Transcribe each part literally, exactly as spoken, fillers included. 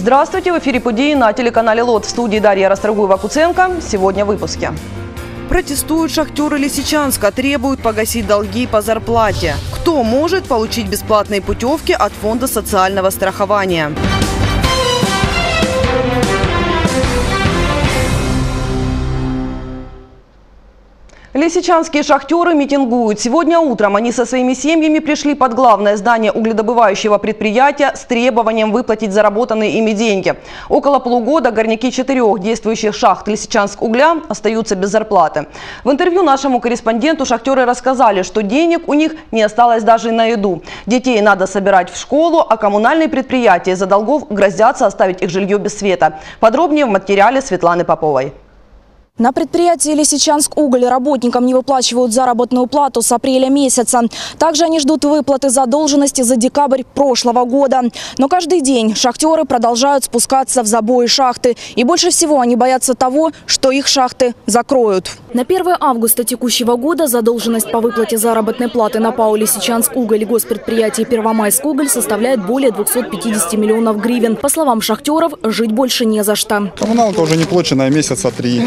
Здравствуйте! В эфире «Події» на телеканале ЛОТ. В студии Дарья Расторгуева-Куценко. Сегодня в выпуске. Протестуют шахтеры Лисичанска, требуют погасить долги по зарплате. Кто может получить бесплатные путевки от Фонда социального страхования? Лисичанские шахтеры митингуют. Сегодня утром они со своими семьями пришли под главное здание угледобывающего предприятия с требованием выплатить заработанные ими деньги. Около полугода горняки четырех действующих шахт Лисичанск-Угля остаются без зарплаты. В интервью нашему корреспонденту шахтеры рассказали, что денег у них не осталось даже на еду. Детей надо собирать в школу, а коммунальные предприятия из-за долгов грозятся оставить их жилье без света. Подробнее в материале Светланы Поповой. На предприятии «Лисичанск-Уголь» работникам не выплачивают заработную плату с апреля месяца. Также они ждут выплаты задолженности за декабрь прошлого года. Но каждый день шахтеры продолжают спускаться в забои шахты. И больше всего они боятся того, что их шахты закроют. На первое августа текущего года задолженность по выплате заработной платы на ПАО «Лисичанск-Уголь» и госпредприятии «Первомайск-Уголь» составляет более двухсот пятидесяти миллионов гривен. По словам шахтеров, жить больше не за что. Коммуналка уже неплаченная месяца три.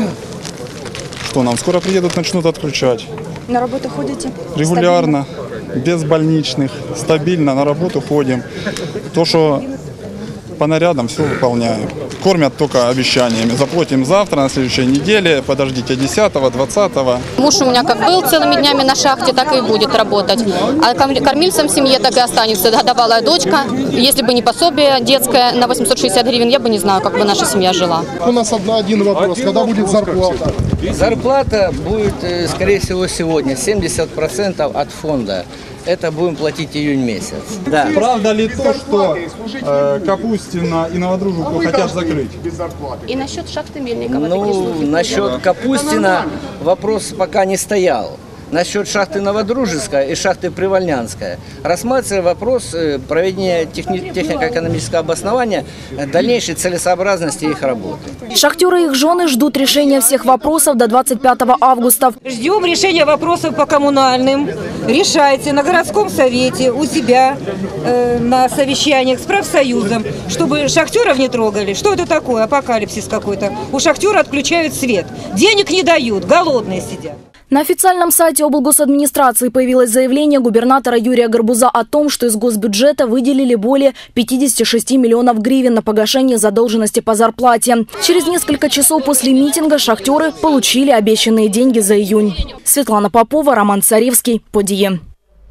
Что нам скоро приедут, начнут отключать. На работу ходите? Регулярно, стабильно? Без больничных, стабильно на работу ходим. То, что по нарядам, все выполняем. Кормят только обещаниями. Заплатим завтра, на следующей неделе, подождите десятого, двадцатого. Муж у меня как был целыми днями на шахте, так и будет работать. А кормильцем в семье так и останется годовалая дочка. Если бы не пособие детское на восемьсот шестьдесят гривен, я бы не знаю, как бы наша семья жила. У нас одна, один вопрос. Когда будет зарплата? Зарплата будет, скорее всего, сегодня. семьдесят процентов от фонда. Это будем платить июнь месяц. Да. Правда ли то, что э, Капустина и Новодружку хотят закрыть? И насчет шахты Мельникова? Ну, насчет Капустина вопрос пока не стоял. Насчет шахты Новодружеская и шахты Привольнянская рассматривается вопрос проведения техни- технико-экономического обоснования дальнейшей целесообразности их работы. Шахтеры и их жены ждут решения всех вопросов до двадцать пятого августа. Ждем решения вопросов по коммунальным. Решайте на городском совете, у себя, э, на совещаниях с профсоюзом, чтобы шахтеров не трогали. Что это такое? Апокалипсис какой-то. У шахтера отключают свет. Денег не дают, голодные сидят. На официальном сайте облгосадминистрации появилось заявление губернатора Юрия Горбуза о том, что из госбюджета выделили более пятидесяти шести миллионов гривен на погашение задолженности по зарплате. Через несколько часов после митинга шахтеры получили обещанные деньги за июнь. Светлана Попова, Роман Царевский, «Події».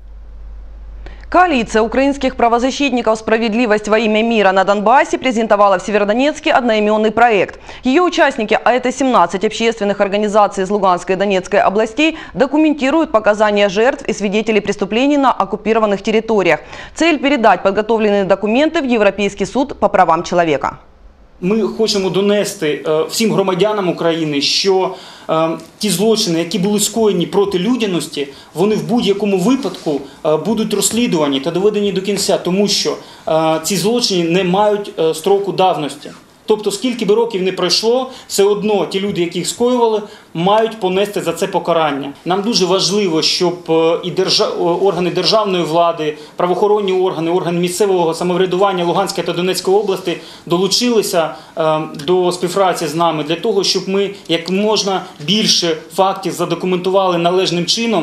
Коалиция украинских правозащитников «Справедливость во имя мира» на Донбассе презентовала в Северодонецке одноименный проект. Ее участники, а это семнадцать общественных организаций из Луганской и Донецкой областей, документируют показания жертв и свидетелей преступлений на оккупированных территориях. Цель – передать подготовленные документы в Европейский суд по правам человека. Ми хочемо донести всім громадянам України, що ті злочини, які були скоєні проти людяності, вони в будь-якому випадку будуть розслідувані та доведені до кінця, тому що ці злочини не мають строку давності. Тобто, скільки би років не пройшло, все одно ті люди, які їх скоювали, мають понести за це покарання. Нам дуже важливо, щоб і держав... органи державної влади, правоохоронні органи, органи місцевого самоврядування Луганської та Донецької області долучилися е, до співпраці з нами для того, щоб ми як можна більше фактів задокументували належним чином.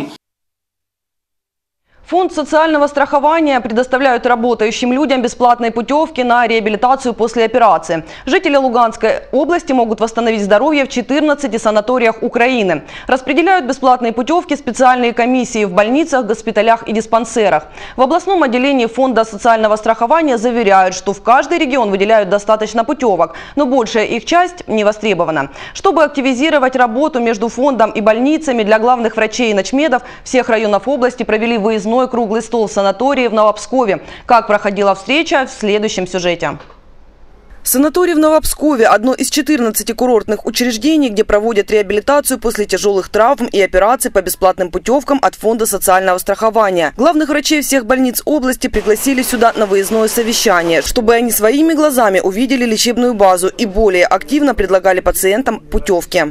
Фонд социального страхования предоставляет работающим людям бесплатные путевки на реабилитацию после операции. Жители Луганской области могут восстановить здоровье в четырнадцати санаториях Украины. Распределяют бесплатные путевки специальные комиссии в больницах, госпиталях и диспансерах. В областном отделении Фонда социального страхования заверяют, что в каждый регион выделяют достаточно путевок, но большая их часть не востребована. Чтобы активизировать работу между фондом и больницами, для главных врачей и начмедов всех районов области провели выездной круглый стол в санатории в Новопскове. Как проходила встреча, в следующем сюжете. Санаторий в Новопскове – одно из четырнадцати курортных учреждений, где проводят реабилитацию после тяжелых травм и операций по бесплатным путевкам от Фонда социального страхования. Главных врачей всех больниц области пригласили сюда на выездное совещание, чтобы они своими глазами увидели лечебную базу и более активно предлагали пациентам путевки.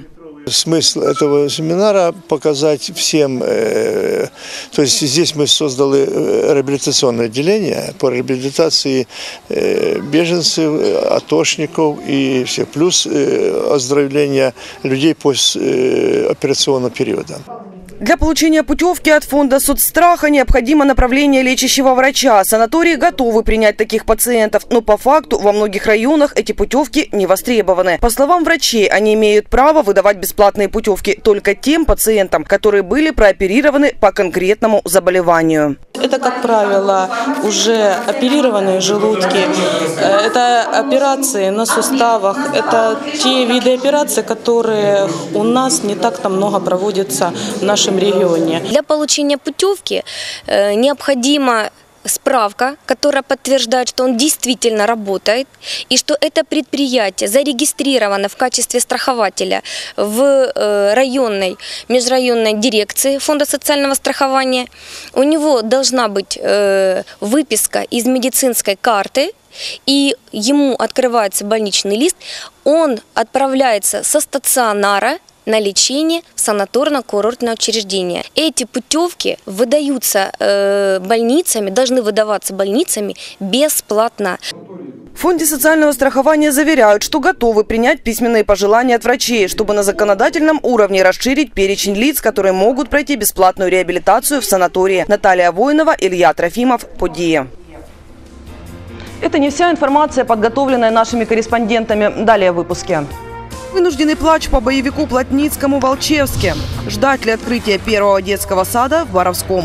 Смысл этого семинара – показать всем, э, то есть здесь мы создали реабилитационное отделение по реабилитации э, беженцев, атошников и всех, плюс э, оздоровления людей постоперационного периода. Для получения путевки от фонда соцстраха необходимо направление лечащего врача. Санатории готовы принять таких пациентов, но по факту во многих районах эти путевки не востребованы. По словам врачей, они имеют право выдавать бесплатные путевки только тем пациентам, которые были прооперированы по конкретному заболеванию. Это, как правило, уже оперированные желудки, это операции на суставах, это те виды операций, которые у нас не так-то много проводятся в нашем регионе. Для получения путевки необходимо справка, которая подтверждает, что он действительно работает и что это предприятие зарегистрировано в качестве страхователя в районной, межрайонной дирекции Фонда социального страхования. У него должна быть выписка из медицинской карты, и ему открывается больничный лист, он отправляется со стационара на лечение в санаторно-курортное учреждение. Эти путевки выдаются э, больницами, должны выдаваться больницами бесплатно. В Фонде социального страхования заверяют, что готовы принять письменные пожелания от врачей, чтобы на законодательном уровне расширить перечень лиц, которые могут пройти бесплатную реабилитацию в санатории. Наталья Воинова, Илья Трофимов, Подия. Это не вся информация, подготовленная нашими корреспондентами. Далее в выпуске. Вынужденный плач по боевику Плотницкому в Алчевске. Ждать ли открытия первого детского сада в Боровском?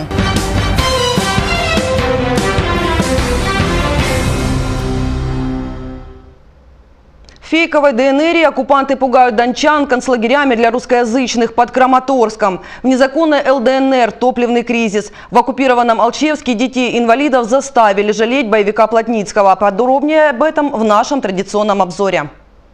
В фейковой ДНР оккупанты пугают дончан концлагерями для русскоязычных под Краматорском. В незаконной ЛДНР топливный кризис. В оккупированном Алчевске детей-инвалидов заставили жалеть боевика Плотницкого. Подробнее об этом в нашем традиционном обзоре.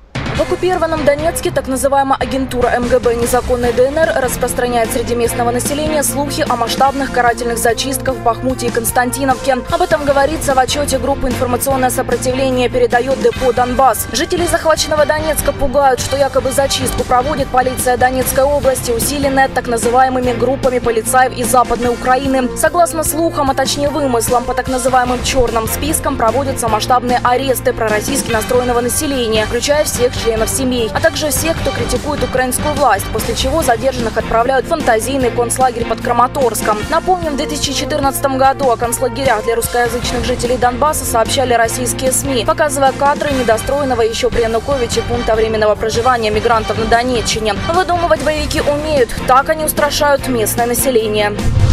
В оккупированном Донецке так называемая агентура эм гэ бэ незаконной ДНР распространяет среди местного населения слухи о масштабных карательных зачистках в Бахмуте и Константиновке. Об этом говорится в отчете группы «Информационное сопротивление», передает Депо Донбасс. Жителей захваченного Донецка пугают, что якобы зачистку проводит полиция Донецкой области, усиленная так называемыми группами полицаев из Западной Украины. Согласно слухам, а точнее вымыслам, по так называемым черным спискам проводятся масштабные аресты пророссийски настроенного населения, включая всех членов семей, а также всех, кто критикует украинскую власть, после чего задержанных отправляют в фантазийный концлагерь под Краматорском. Напомним, в две тысячи четырнадцатом году о концлагерях для русскоязычных жителей Донбасса сообщали российские СМИ, показывая кадры недостроенного еще при Януковиче пункта временного проживания мигрантов на Донеччине. Выдумывать боевики умеют, так они устрашают местное население.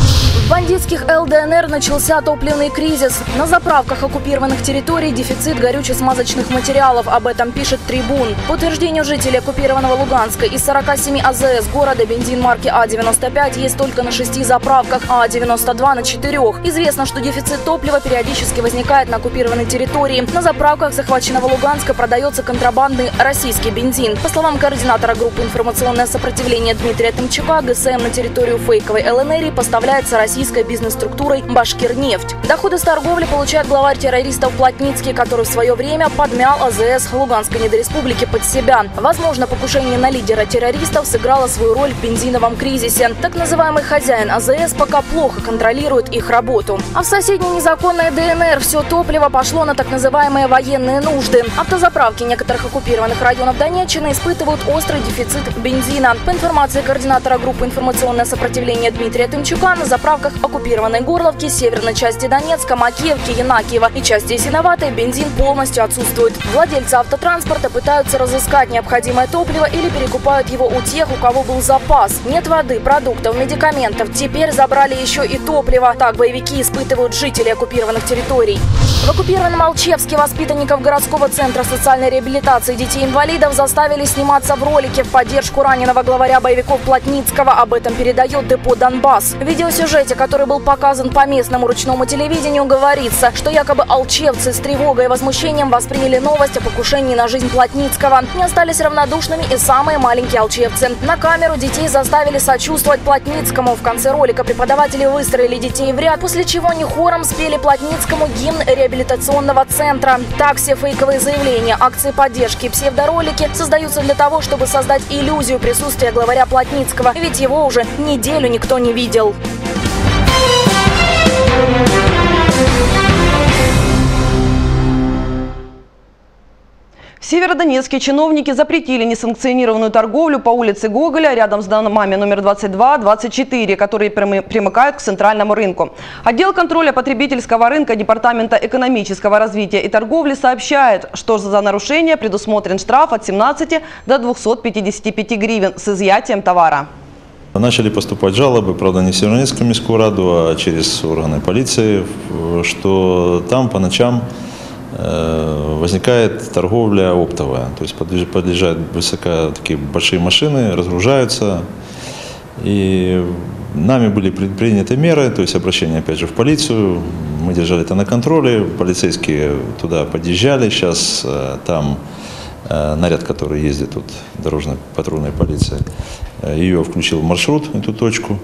В бандитских эл дэ эн эр начался топливный кризис. На заправках оккупированных территорий дефицит горюче-смазочных материалов. Об этом пишет «Трибун». По утверждению жителей оккупированного Луганска, из сорока семи а зэ эс города бензин марки а девяносто пять есть только на шести заправках, а девяносто два на четырех. Известно, что дефицит топлива периодически возникает на оккупированной территории. На заправках захваченного Луганска продается контрабандный российский бензин. По словам координатора группы «Информационное сопротивление» Дмитрия Тымчука, гэ эс эм на территорию фейковой эл эн эр поставляется российский российской бизнес-структурой «Башкирнефть». Доходы с торговли получает главарь террористов Плотницкий, который в свое время подмял а зэ эс Луганской недореспублики под себя. Возможно, покушение на лидера террористов сыграло свою роль в бензиновом кризисе. Так называемый хозяин а зэ эс пока плохо контролирует их работу. А в соседней незаконной дэ эн эр все топливо пошло на так называемые военные нужды. Автозаправки некоторых оккупированных районов Донеччины испытывают острый дефицит бензина. По информации координатора группы «Информационное сопротивление» Дмитрия Тымчука, на заправках оккупированной Горловки, северной части Донецка, Макеевки, Янакиева и части Ясиноватой бензин полностью отсутствует. Владельцы автотранспорта пытаются разыскать необходимое топливо или перекупают его у тех, у кого был запас. Нет воды, продуктов, медикаментов. Теперь забрали еще и топливо. Так боевики испытывают жители оккупированных территорий. В оккупированном Алчевске воспитанников городского центра социальной реабилитации детей-инвалидов заставили сниматься в ролике в поддержку раненого главаря боевиков Плотницкого. Об этом передает Депо Донбасс. В видеосюжете сюжете, который был показан по местному ручному телевидению, говорится, что якобы алчевцы с тревогой и возмущением восприняли новость о покушении на жизнь Плотницкого. Не остались равнодушными и самые маленькие алчевцы. На камеру детей заставили сочувствовать Плотницкому. В конце ролика преподаватели выстроили детей в ряд, после чего они хором спели Плотницкому гимн реабилитационного центра. Так, все фейковые заявления, акции поддержки и псевдоролики создаются для того, чтобы создать иллюзию присутствия главаря Плотницкого, ведь его уже неделю никто не видел. В Северодонецке чиновники запретили несанкционированную торговлю по улице Гоголя рядом с домами номер двадцать два — двадцать четыре, которые примыкают к центральному рынку. Отдел контроля потребительского рынка Департамента экономического развития и торговли сообщает, что за нарушение предусмотрен штраф от семнадцати до двухсот пятидесяти пяти гривен с изъятием товара. Начали поступать жалобы, правда, не в Северодонецкую міську раду, а через органы полиции, что там по ночам возникает торговля оптовая, то есть подъезжают высоко такие большие машины, разгружаются, и нами были предприняты меры, то есть обращение опять же в полицию, мы держали это на контроле, полицейские туда подъезжали, сейчас там наряд, который ездит тут, дорожно-патрульная полиция, ее включил в маршрут, эту точку.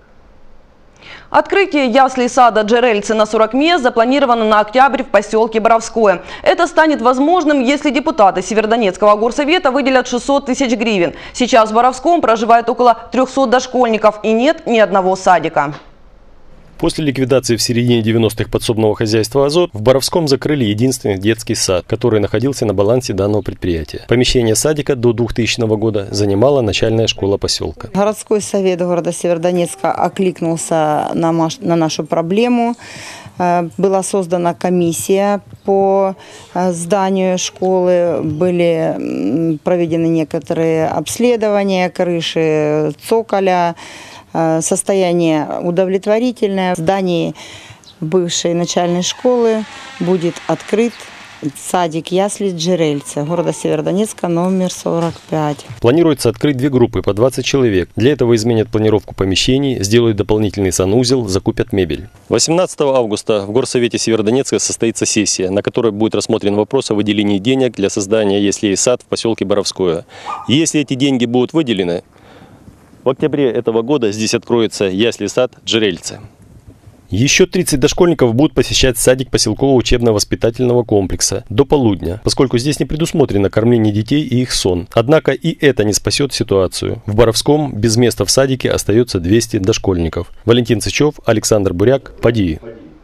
Открытие яслей сада «Джерельцы» на сорок мест запланировано на октябрь в поселке Боровское. Это станет возможным, если депутаты Северодонецкого горсовета выделят шестьсот тысяч гривен. Сейчас в Боровском проживает около трёхсот дошкольников и нет ни одного садика. После ликвидации в середине девяностых подсобного хозяйства «Азот» в Боровском закрыли единственный детский сад, который находился на балансе данного предприятия. Помещение садика до двухтысячного года занимала начальная школа поселка. Городской совет города Северодонецка окликнулся на, на нашу проблему. Была создана комиссия по зданию школы, были проведены некоторые обследования крыши, цоколя. Состояние удовлетворительное. В здании бывшей начальной школы будет открыт садик ясли «Джерельцы» города Северодонецка номер сорок пять. Планируется открыть две группы по двадцать человек. Для этого изменят планировку помещений, сделают дополнительный санузел, закупят мебель. восемнадцатого августа в Горсовете Северодонецка состоится сессия, на которой будет рассмотрен вопрос о выделении денег для создания яслей сад в поселке Боровское. Если эти деньги будут выделены, в октябре этого года здесь откроется ясли сад «Джерельцы». Еще тридцать дошкольников будут посещать садик поселкового учебно-воспитательного комплекса до полудня, поскольку здесь не предусмотрено кормление детей и их сон. Однако и это не спасет ситуацию. В Боровском без места в садике остается двести дошкольников. Валентин Сычев, Александр Буряк, Подии.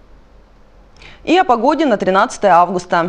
И о погоде на тринадцатое августа.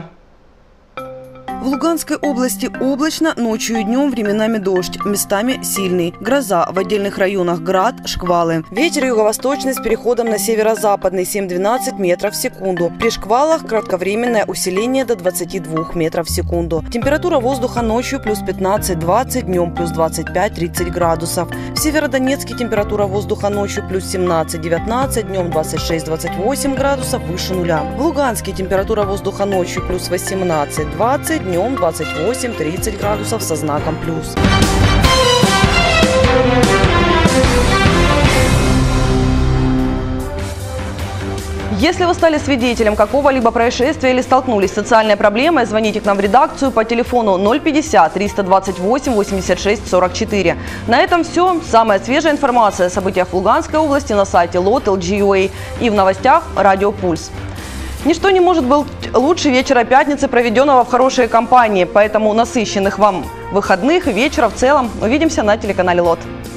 В Луганской области облачно, ночью и днем временами дождь, местами сильный. Гроза, в отдельных районах град, шквалы. Ветер юго-восточный с переходом на северо-западный семь-двенадцать метров в секунду. При шквалах кратковременное усиление до двадцати двух метров в секунду. Температура воздуха ночью плюс пятнадцать-двадцать, днем плюс двадцать пять-тридцать градусов. В Северодонецке температура воздуха ночью плюс семнадцать-девятнадцать, днем двадцать шесть-двадцать восемь градусов выше нуля. В Луганске температура воздуха ночью плюс восемнадцать-двадцать, днем двадцать восемь-тридцать градусов со знаком плюс. Если вы стали свидетелем какого-либо происшествия или столкнулись с социальной проблемой, звоните к нам в редакцию по телефону ноль пятьдесят триста двадцать восемь восемьдесят шесть сорок четыре. На этом все. Самая свежая информация о событиях в Луганской области на сайте лот точка эл джи точка ю а и в новостях «Радио Пульс». Ничто не может быть лучше вечера пятницы, проведенного в хорошей компании. Поэтому насыщенных вам выходных и вечера в целом. Увидимся на телеканале «Лот».